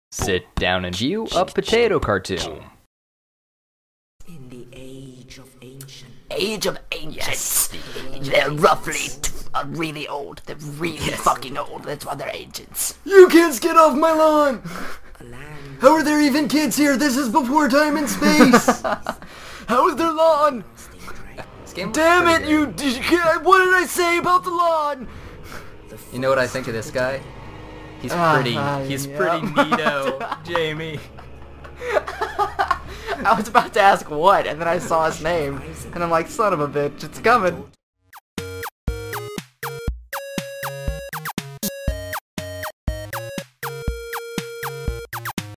Sit down and view a potato cartoon. In the age of ancient. Age of ancients. They're roughly really old. They're really fucking old. That's why they're ancients. You kids get off my lawn! A land How are there even kids here? This is before time and space! How is their lawn? Damn it, you... What did I say about the lawn? You know what I think of this guy? He's pretty. He's pretty neato, Jamie. I was about to ask what, and then I saw his name, and I'm like, son of a bitch, it's coming.